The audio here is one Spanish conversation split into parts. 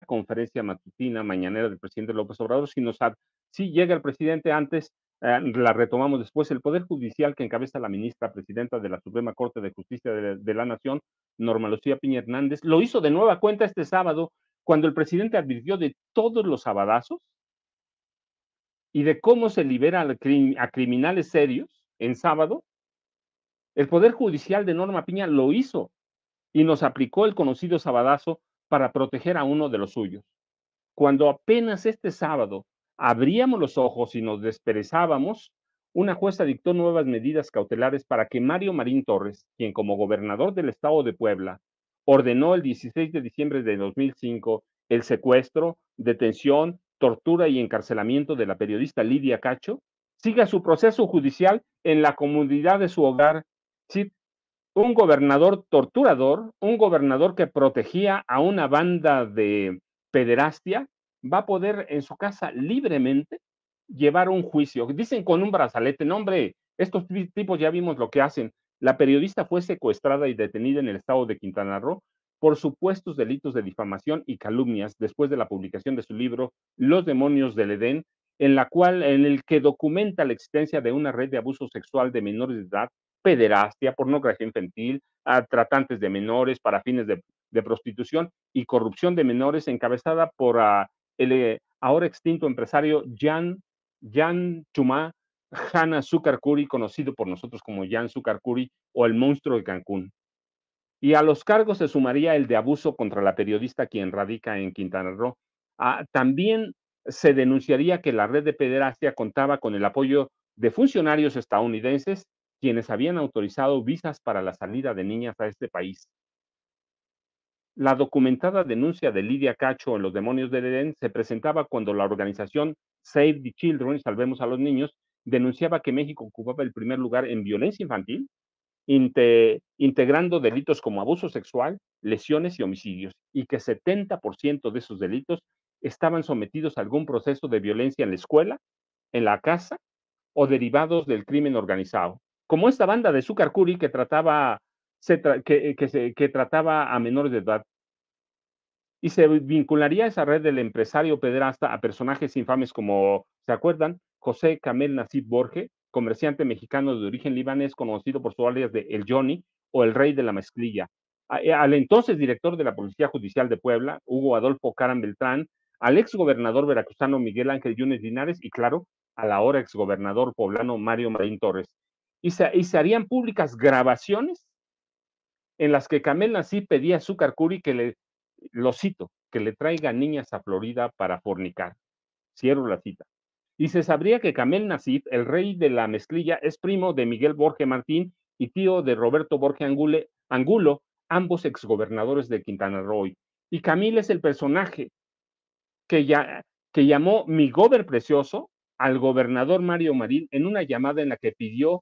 conferencia matutina mañanera del presidente López Obrador, si llega el presidente antes, la retomamos después. El Poder Judicial que encabeza la ministra presidenta de la Suprema Corte de Justicia de la Nación, Norma Lucía Piña Hernández, lo hizo de nueva cuenta este sábado, cuando el presidente advirtió de todos los sabadazos y de cómo se libera a criminales serios en sábado. El Poder Judicial de Norma Piña lo hizo y nos aplicó el conocido sabadazo para proteger a uno de los suyos. Cuando apenas este sábado abríamos los ojos y nos desperezábamos, una jueza dictó nuevas medidas cautelares para que Mario Marín Torres, quien como gobernador del estado de Puebla ordenó el 16 de diciembre de 2005 el secuestro, detención, tortura y encarcelamiento de la periodista Lidia Cacho, siga su proceso judicial en la comunidad de su hogar. Sí, un gobernador torturador, un gobernador que protegía a una banda de pederastia, va a poder en su casa libremente llevar un juicio. Dicen con un brazalete, no hombre, estos tipos ya vimos lo que hacen. La periodista fue secuestrada y detenida en el estado de Quintana Roo por supuestos delitos de difamación y calumnias después de la publicación de su libro Los demonios del Edén, en el que documenta la existencia de una red de abuso sexual de menores de edad, pederastia, pornografía infantil, a tratantes de menores para fines de prostitución y corrupción de menores, encabezada por el ahora extinto empresario Jan Chumá Hanna Sucarcuri, conocido por nosotros como Jan Sucarcuri o el monstruo de Cancún. Y a los cargos se sumaría el de abuso contra la periodista quien radica en Quintana Roo. También se denunciaría que la red de pederastia contaba con el apoyo de funcionarios estadounidenses quienes habían autorizado visas para la salida de niñas a este país. La documentada denuncia de Lidia Cacho en Los demonios del Edén se presentaba cuando la organización Save the Children, Salvemos a los Niños, denunciaba que México ocupaba el primer lugar en violencia infantil, integrando delitos como abuso sexual, lesiones y homicidios, y que 70% de esos delitos estaban sometidos a algún proceso de violencia en la escuela, en la casa o derivados del crimen organizado, como esta banda de Sucarcuri que trataba a menores de edad. Y se vincularía esa red del empresario pederasta a personajes infames como, ¿se acuerdan? José Kamel Nassib Borge, comerciante mexicano de origen libanés, conocido por su alias de El Johnny o el Rey de la Mezclilla. Al entonces director de la Policía Judicial de Puebla, Hugo Adolfo Caram Beltrán, al exgobernador veracruzano Miguel Ángel Yunes Linares y, claro, al ahora exgobernador poblano Mario Marín Torres. Y se harían públicas grabaciones en las que Kamel Nassib pedía a Sucarcuri lo cito, que le traiga niñas a Florida para fornicar. Cierro la cita. Y se sabría que Kamel Nassib, el rey de la mezclilla, es primo de Miguel Borge Martín y tío de Roberto Borge Angulo, ambos exgobernadores de Quintana Roo. Y Camil es el personaje que llamó mi gober precioso al gobernador Mario Marín en una llamada en la que pidió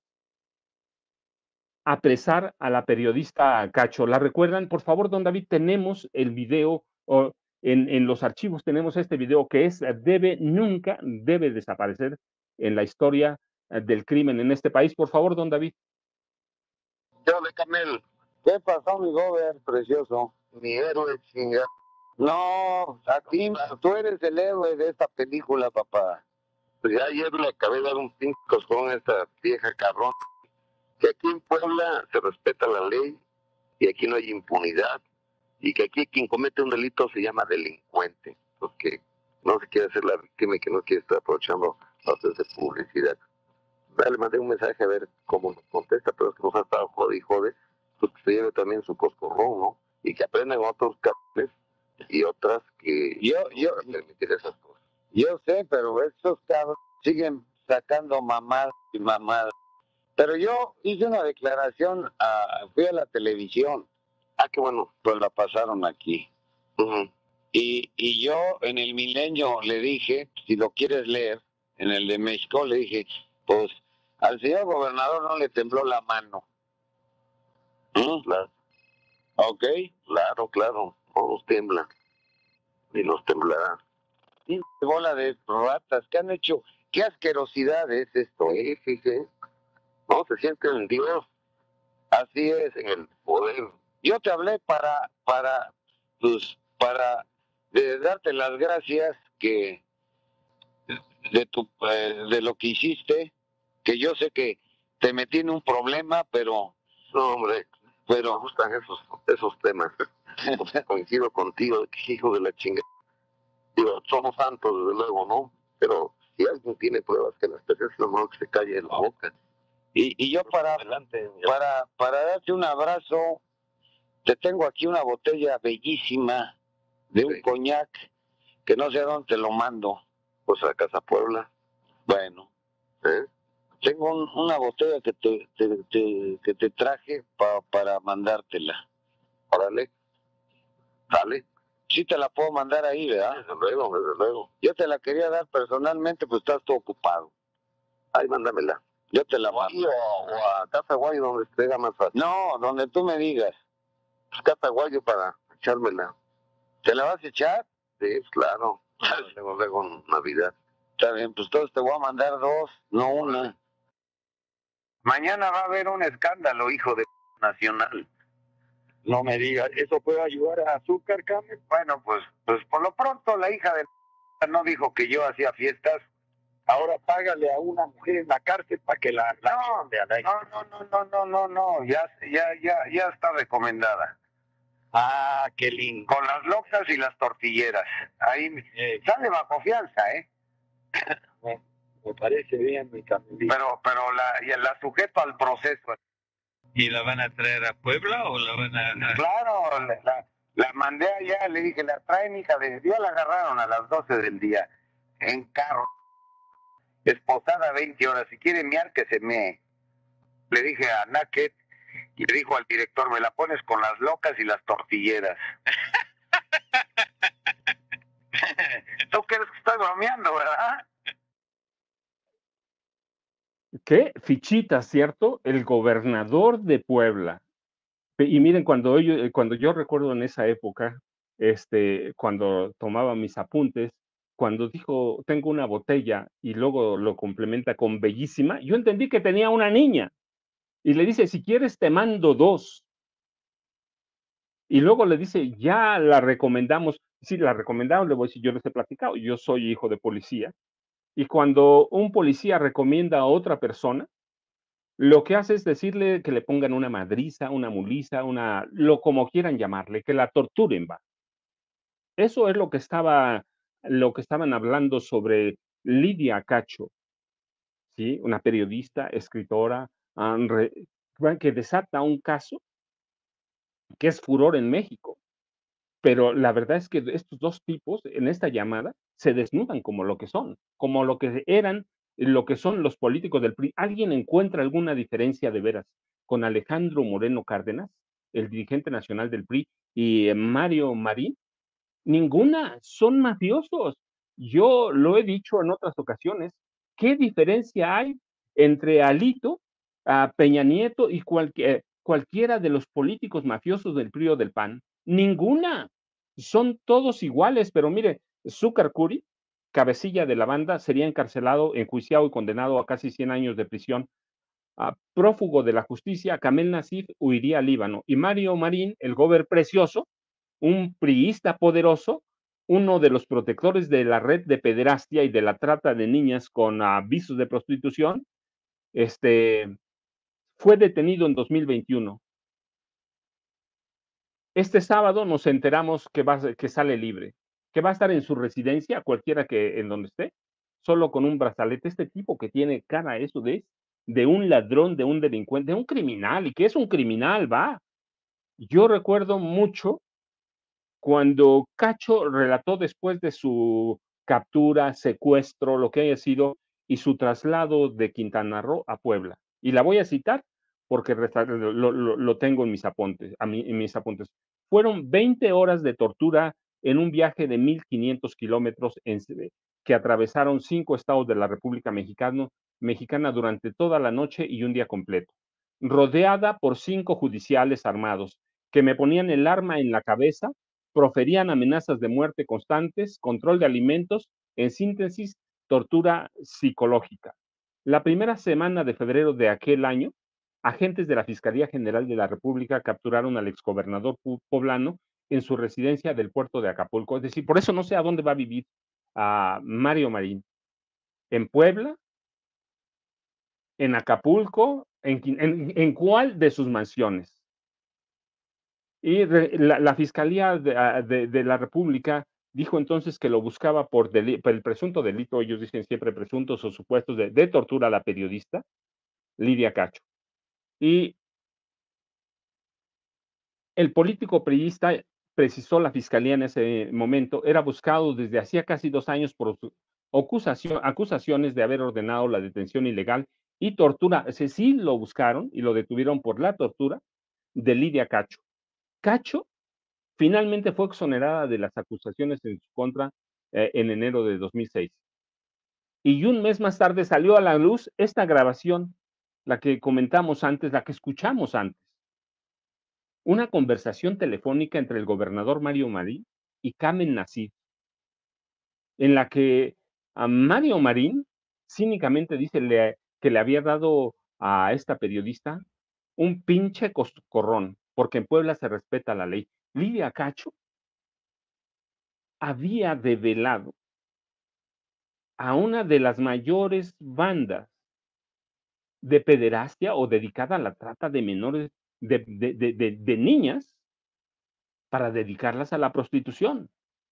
apresar a la periodista Cacho. ¿La recuerdan? Por favor, don David, tenemos el video, en los archivos tenemos este video que nunca debe desaparecer en la historia del crimen en este país. Por favor, don David. Yo de Camel. ¿Qué pasó, mi gober precioso? Mi héroe chinga. No, a ti, tú eres el héroe de esta película, papá. Pues ya ayer le acabé de dar un pinco con esta vieja cabrón. Que aquí en Puebla se respeta la ley y aquí no hay impunidad y que aquí quien comete un delito se llama delincuente, porque no se quiere hacer la víctima y que no quiere estar aprovechando haces de publicidad. Le mandé un mensaje a ver cómo nos contesta, pero es que nos ha estado jode y jode, pues que se lleve también su coscorrón, ¿no? Y que aprendan otros cabrones y otras que yo permitir esas cosas. Yo sé, pero estos cabros siguen sacando mamadas y mamadas. Pero yo hice una declaración, fui a la televisión. Ah, qué bueno. Pues la pasaron aquí. Y yo en el Milenio le dije, si lo quieres leer, en el de México le dije, pues al señor gobernador no le tembló la mano. Claro. ¿Ok? Claro. No nos tiembla. Ni nos temblará. Y bola de ratas, ¿qué han hecho? ¿Qué asquerosidad es esto? Fíjate. No, se siente en Dios. Así es, en el poder. Yo te hablé para de darte las gracias de lo que hiciste, que yo sé que te metí en un problema, pero No, hombre, pero me gustan esos temas. Coincido contigo, que hijo de la chingada. Digo, somos santos, desde luego, ¿no? Pero si alguien tiene pruebas que las personas, lo mejor que se calle la boca. y yo Adelante. para darte un abrazo, te tengo aquí una botella bellísima de un Sí. coñac que no sé a dónde te lo mando. Pues a Casa Puebla, Bueno, ¿eh? tengo una botella que que te traje para mandártela. Órale, dale. Sí te la puedo mandar ahí, ¿verdad? Desde luego, desde luego. Yo te la quería dar personalmente, pues estás todo ocupado. Ahí mándamela. Yo te la O aquí mando. o a Casa Guayo, donde esté más fácil. No, donde tú me digas. Pues Casa Guayo para echármela. ¿Te la vas a echar? Sí, pues claro. Luego Navidad. Está bien, pues entonces te voy a mandar dos, no una. Mañana va a haber un escándalo, hijo de nacional. No me digas, ¿eso puede ayudar a Azúcar, Carmen? Bueno, pues por lo pronto la hija de no dijo que yo hacía fiestas. Ahora págale a una mujer en la cárcel para que la chonde al aire. No, ya está recomendada. Ah, qué lindo. Con las locas y las tortilleras. Ahí sale bajo fianza, ¿eh? Me parece bien, mi Carmelita. Pero la sujeto al proceso. ¿Y la van a traer a Puebla o la van a...? Claro, la mandé allá, le dije, la traen, hija de Dios, la agarraron a las 12 del día, en carro, esposada 20 horas, si quiere miar, que se mee. Le dije a Naket, y le dijo al director, me la pones con las locas y las tortilleras. ¿Tú crees que estoy bromeando, verdad? ¿Qué fichita, cierto? El gobernador de Puebla. Y miren, cuando yo recuerdo en esa época, cuando tomaba mis apuntes, cuando dijo, tengo una botella y luego lo complementa con bellísima, yo entendí que tenía una niña y le dice, si quieres te mando dos. Y luego le dice, ya la recomendamos. Sí, la recomendamos, le voy a decir, yo les he platicado, yo soy hijo de policía. Y cuando un policía recomienda a otra persona, lo que hace es decirle que le pongan una madriza, una muliza, lo como quieran llamarle, que la torturen, va. Eso es lo que estaban hablando sobre Lidia Cacho, ¿sí? Una periodista, escritora, que desata un caso que es furor en México. Pero la verdad es que estos dos tipos en esta llamada se desnudan como lo que son, como lo que eran, lo que son los políticos del PRI. ¿Alguien encuentra alguna diferencia de veras con Alejandro Moreno Cárdenas, el dirigente nacional del PRI, y Mario Marín? Ninguna, son mafiosos. Yo lo he dicho en otras ocasiones. ¿Qué diferencia hay entre Alito, a Peña Nieto y cualquiera de los políticos mafiosos del PRI o del PAN? Ninguna. Son todos iguales, pero mire, Zúcar Curi, cabecilla de la banda, sería encarcelado, enjuiciado y condenado a casi 100 años de prisión. Prófugo de la justicia, Kamel Nasif huiría al Líbano. Y Mario Marín, el gober precioso, un priista poderoso, uno de los protectores de la red de pederastia y de la trata de niñas con avisos de prostitución, fue detenido en 2021. Este sábado nos enteramos que sale libre, que va a estar en su residencia, cualquiera que en donde esté, solo con un brazalete. Este tipo que tiene cara eso de un ladrón, de un delincuente, de un criminal, y que es un criminal, va. Yo recuerdo mucho cuando Cacho relató después de su captura, secuestro, lo que haya sido, y su traslado de Quintana Roo a Puebla. Y la voy a citar porque lo tengo en mis apuntes. Fueron 20 horas de tortura en un viaje de 1,500 kilómetros que atravesaron 5 estados de la República Mexicana durante toda la noche y un día completo, rodeada por 5 judiciales armados que me ponían el arma en la cabeza, proferían amenazas de muerte constantes, control de alimentos, en síntesis, tortura psicológica. La primera semana de febrero de aquel año, agentes de la Fiscalía General de la República capturaron al exgobernador poblano en su residencia del puerto de Acapulco. Es decir, por eso no sé a dónde va a vivir a Mario Marín. ¿En Puebla? ¿En Acapulco? ¿En cuál de sus mansiones? Y la Fiscalía de la República dijo entonces que lo buscaba por el presunto delito, ellos dicen siempre presuntos o supuestos, de tortura a la periodista Lidia Cacho. Y el político priista, precisó la Fiscalía en ese momento, era buscado desde hacía casi 2 años por acusaciones de haber ordenado la detención ilegal y tortura. Sí lo buscaron y lo detuvieron por la tortura de Lidia Cacho. Cacho finalmente fue exonerada de las acusaciones en su contra en enero de 2006. Y un mes más tarde salió a la luz esta grabación, la que comentamos antes, la que escuchamos antes. Una conversación telefónica entre el gobernador Mario Marín y Kamen Nasif, en la que a Mario Marín cínicamente dice que le había dado a esta periodista un pinche coscorrón, porque en Puebla se respeta la ley. Lidia Cacho había develado a una de las mayores bandas de pederastia o dedicada a la trata de menores, de niñas, para dedicarlas a la prostitución.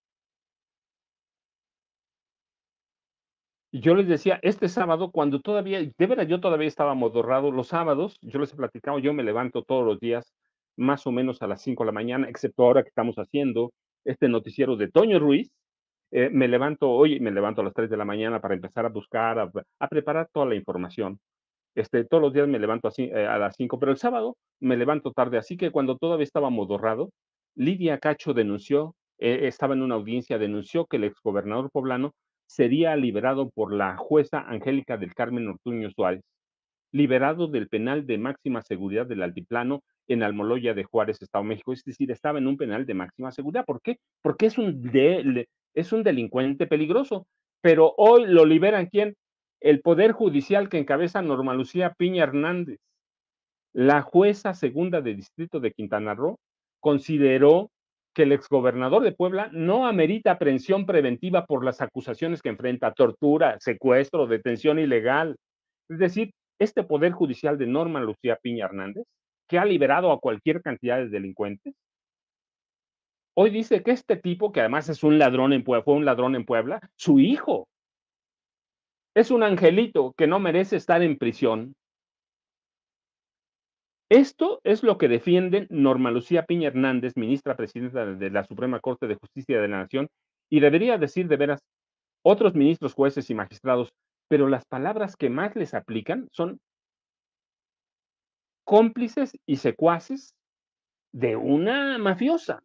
Y yo les decía, este sábado, cuando todavía, de veras, yo todavía estaba amodorrado, los sábados, yo les he platicado, yo me levanto todos los días, más o menos a las 5 de la mañana, excepto ahora que estamos haciendo este noticiero de Toño Ruiz. Me levanto a las 3 de la mañana para empezar a buscar, a preparar toda la información. Todos los días me levanto así, a las 5, pero el sábado me levanto tarde, así que cuando todavía estaba amodorrado, Lidia Cacho denunció, estaba en una audiencia, denunció que el exgobernador poblano sería liberado por la jueza Angélica del Carmen Ortuño Suárez, liberado del penal de máxima seguridad del Altiplano en Almoloya de Juárez, Estado de México. Es decir, estaba en un penal de máxima seguridad. ¿Por qué? Porque es un delincuente peligroso. Pero hoy lo liberan, ¿quién? El Poder Judicial que encabeza Norma Lucía Piña Hernández. La jueza segunda de distrito de Quintana Roo consideró que el exgobernador de Puebla no amerita aprehensión preventiva por las acusaciones que enfrenta: tortura, secuestro, detención ilegal. Es decir, este Poder Judicial de Norma Lucía Piña Hernández, que ha liberado a cualquier cantidad de delincuentes, hoy dice que este tipo, que además es un ladrón en Puebla, fue un ladrón en Puebla, su hijo es un angelito que no merece estar en prisión. Esto es lo que defienden Norma Lucía Piña Hernández, ministra presidenta de la Suprema Corte de Justicia de la Nación, y debería decir de veras otros ministros, jueces y magistrados, pero las palabras que más les aplican son cómplices y secuaces de una mafiosa.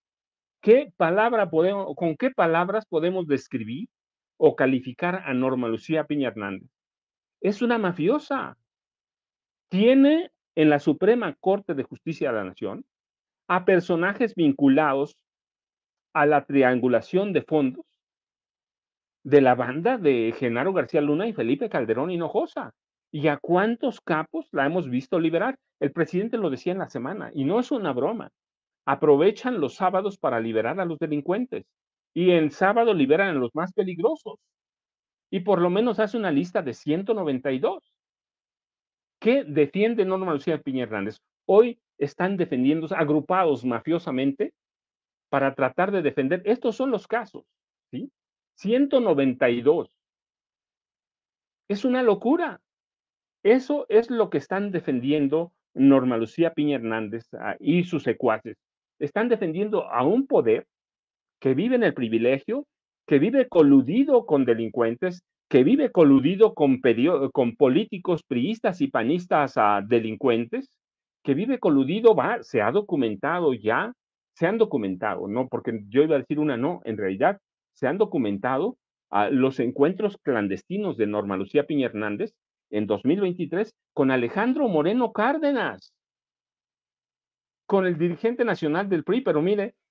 ¿Con qué palabras podemos describir o calificar a Norma Lucía Piña Hernández? Es una mafiosa. Tiene en la Suprema Corte de Justicia de la Nación a personajes vinculados a la triangulación de fondos de la banda de Genaro García Luna y Felipe Calderón Hinojosa. ¿Y a cuántos capos la hemos visto liberar? El presidente lo decía en la semana, y no es una broma. Aprovechan los sábados para liberar a los delincuentes, y el sábado liberan a los más peligrosos, y por lo menos hace una lista de 192. ¿Qué defiende Norma Lucía Piña Hernández? Hoy están defendiéndose, agrupados mafiosamente, para tratar de defender. Estos son los casos, ¿sí? 192. Es una locura. Eso es lo que están defendiendo Norma Lucía Piña Hernández y sus secuaces. Están defendiendo a un poder que vive en el privilegio, que vive coludido con delincuentes, que vive coludido con políticos priistas y panistas delincuentes, que vive coludido, se ha documentado ya, se han documentado, no, porque yo iba a decir una no, en realidad se han documentado los encuentros clandestinos de Norma Lucía Piña Hernández en 2023 con Alejandro Moreno Cárdenas, con el dirigente nacional del PRI, pero mire,